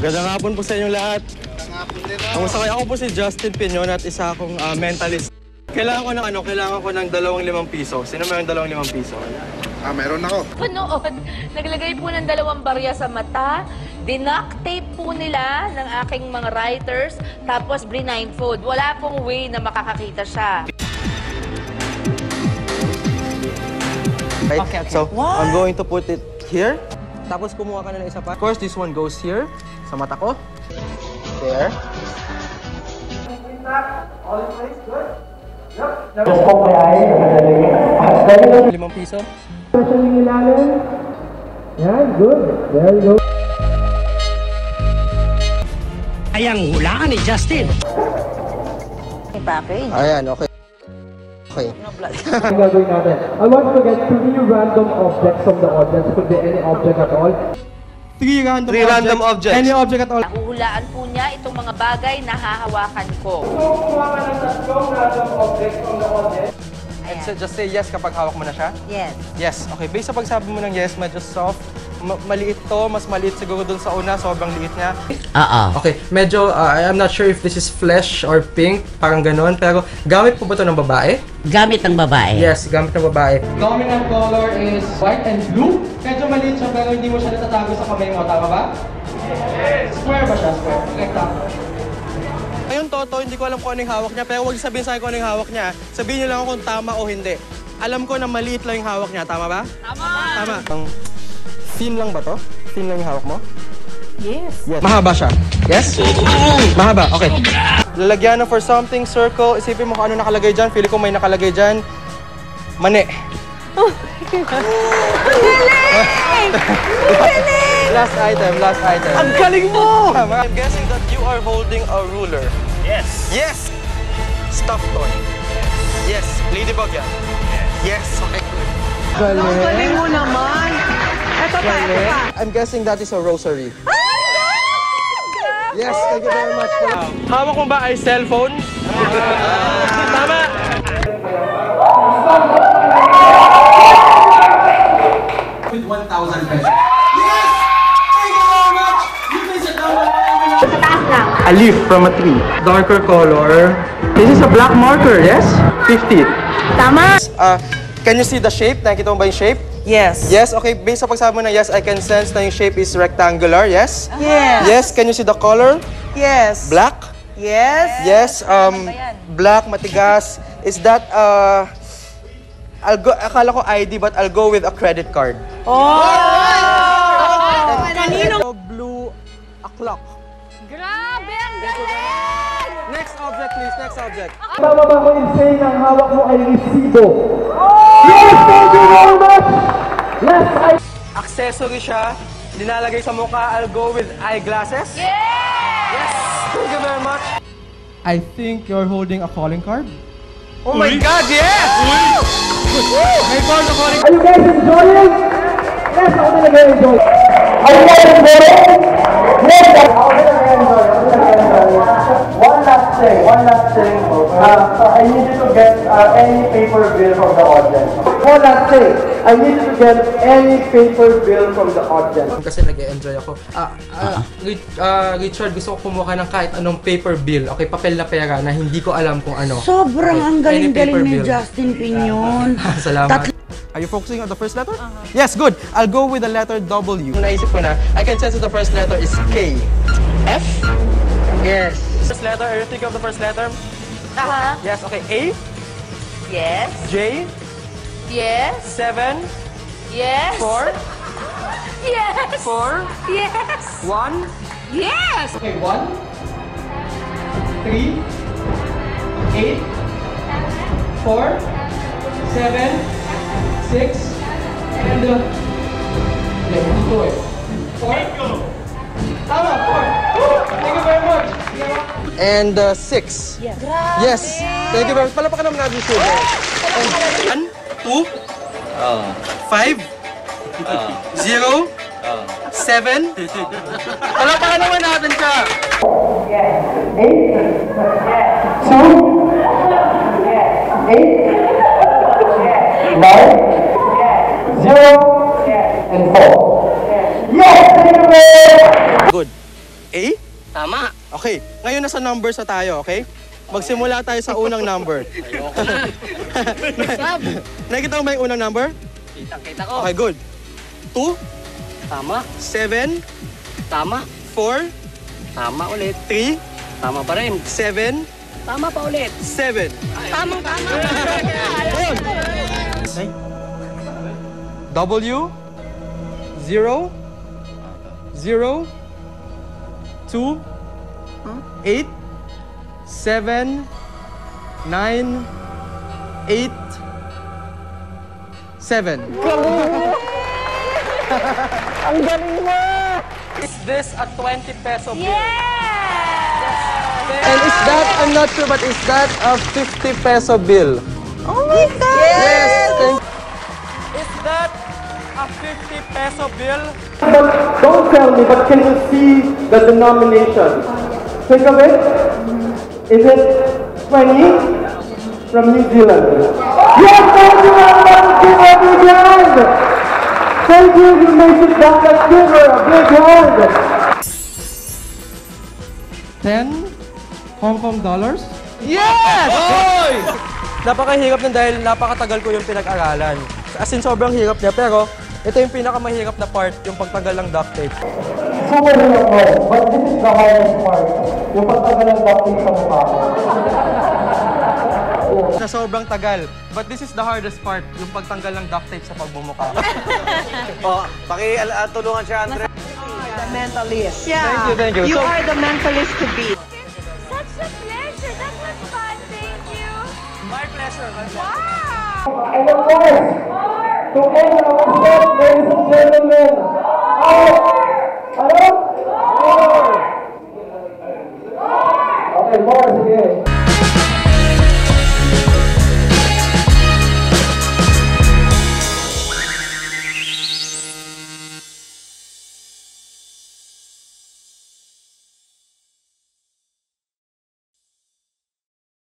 Gandang hapon po sa inyong lahat. Kamusta kayo? Ako po si Justin Pinon at isa akong mentalist. Kailangan ko ng 2 piso. Sino may 2 piso? Meron ako. Panood, naglagay po ng 2 barya sa mata, dinuct tape po nila ng aking mga writers, tapos blindfold. Wala pong way na makakakita siya. Right? Okay. So, I'm going to put it here. Tapos kumuha ka na ng isa pa. Of course, this one goes here. Sa mata ko. There. All in place, good. Yep. Just poke my eye. 5 piso. Especially yung ilalim. Yan, good. There you go. Ayang hulaan ni Justin. May package. Ayan, okay. Okay. Ang gagawin natin. I want to get 3 random objects from the audience. Could be any object at all. 3 random objects. Any object at all. Nahuhulaan po niya itong mga bagay na hahawakan ko. So, kumuha ka ng 3 random objects from the audience. And so just say yes kapag hawak mo na siya? Yes. Yes. Okay, based sa pagsabi mo ng yes, medyo soft. Maliit to, mas maliit siguro dun sa una, sobrang liit niya. Okay, medyo, I'm not sure if this is flesh or pink, parang ganon. Pero gamit po ba ito ng babae? Gamit ng babae. Yes, gamit ng babae. Dominant color is white and blue. Medyo maliit siya pero hindi mo siya natatago sa kamay mo, tama ba? Yes! Square ba siya? Square. Rectangle. Ngayon, Toto, hindi ko alam kung anong hawak niya, pero huwag sabihin sa akin kung anong hawak niya. Sabihin niyo lang ako kung tama o hindi. Alam ko na maliit lang yung hawak niya, tama ba? Tama! Tama. Thin lang ba to? Thin lang yung hawak mo? Yes. Yes. Mahaba siya? Yes? Mahaba, okay. Lalagyan na for something, circle. Isipin mo kung ano nakalagay dyan. Feeling ko may nakalagay dyan. Mani. Oh, Last item. Ang galing mo! I'm guessing that you are holding a ruler. Yes. Yes! Stuffed toy. Yes. Ladybug yan. Yes. Okay. Galing. Ang galing mo naman. Ito pa. I'm guessing that is a rosary. Yes, thank you very much. Hawak mo ba ay cellphone? Tama! With 1,000 pesos. Yes! Thank you very much! You guys are down. A leaf from a tree. Darker color. This is a black marker, yes? 50. Tama. Can you see the shape? Nakikita mo ba yung shape? Yes. Yes, okay. Based sa pagsabi mo na yes, I can sense na yung shape is rectangular, yes? Yes. Yes, can you see the color? Yes. Black? Yes. Yes, black, matigas. Is that, akala ko ID, but I'll go with a credit card. Oh! Kanino? Blue, a clock. Grabe, ang galing! Next object, please. Next object. Tama ba ko in saying ang hawak mo ay resibo? Yes! Thank you very much! Yes, Accessory siya. Dinalagay sa mukha. I'll go with eyeglasses. Yes! Yes! Thank you very much. I think you're holding a calling card. Oh my God, yes! May card na calling. Are you guys enjoying? Yes, ako talaga enjoy. Are you guys enjoying? Yes, ako talaga enjoy. One last thing. I need you to get any paper bill from the audience. One last thing. I need you to get any paper bill from the audience. Kasi nag-e-enjoy ako. Richard, gusto ko kumuha ng kahit anong paper bill. Okay, papel na pera na hindi ko alam kung ano. Sobrang ang Any paper galing-galing ni bill. Justin Pinon. Salamat. Are you focusing on the first letter? Yes, good. I'll go with the letter W. Naisip ko na, I can sense that the first letter is K. F? Yes. First letter, are you thinking of the first letter? Yes, okay. A? Yes. J? Yes. 7? Yes. 4? Yes. 4? Yes. 1? Yes. Okay, 1, 3, 8, 4, 7, 6, and let's do it. 4. Tama, 4. Thank you very much. And 6. Yes. Yes. Thank you very much. Palapakan naman natin siya. 1, 2, 5, 0, 7. Palapakan naman natin siya. 8, 2, 8, 9, 0, and 4. Yes, thank you very much. Good. A? Tama. Okay, ngayon nasa numbers na tayo, okay? Magsimula tayo sa unang number. Nakita mo ba yung unang number? Kita ko. Okay, good. 2, Tama. 7, Tama. 4, Tama ulit. 3, Tama pa rin. 7, Tama pa ulit. 7. Tama. Okay. W, 0, 0, 2, 8, 7, 9, 8, 7. Ang galing mo! Is this a 20 peso bill? Yeah! And is that, I'm not sure, but is that a 50 peso bill? Oh my God! Yes! Is that a 50 peso bill? But don't tell me, but can you see the denomination? Think of it. Is it 20 from New Zealand? Yes, thank you, give a big hand! Thank you, you made it back at Silver, a big hand! 10 Hong Kong dollars? Yes! Oy! Napakahirap na dahil napakatagal ko yung pinag-aralan. As in, sobrang hirap niya. Pero, ito yung pinakamahirap na part, yung pagtagal ng duct tape. Super hirap mo, but this is the hardest part. Yung pagtagal ng duct tape sa mukha mo. Na sobrang tagal. But this is the hardest part, yung pagtanggal ng duct tape sa pagbumuka. Tulungan siya, Andre. The mentalist. Thank you. You are the mentalist to be. Such a pleasure. That was fun. Thank you. My pleasure. Wow! And of course, to end our set, ladies and gentlemen, our